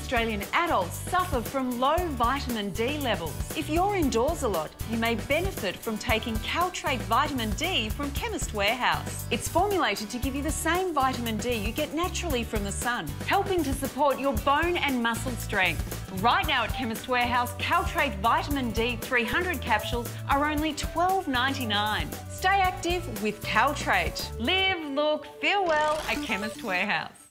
Australian adults suffer from low vitamin D levels. If you're indoors a lot, you may benefit from taking Caltrate Vitamin D from Chemist Warehouse. It's formulated to give you the same vitamin D you get naturally from the sun, helping to support your bone and muscle strength. Right now at Chemist Warehouse, Caltrate Vitamin D 300 capsules are only $12.99. Stay active with Caltrate. Live, look, feel well at Chemist Warehouse.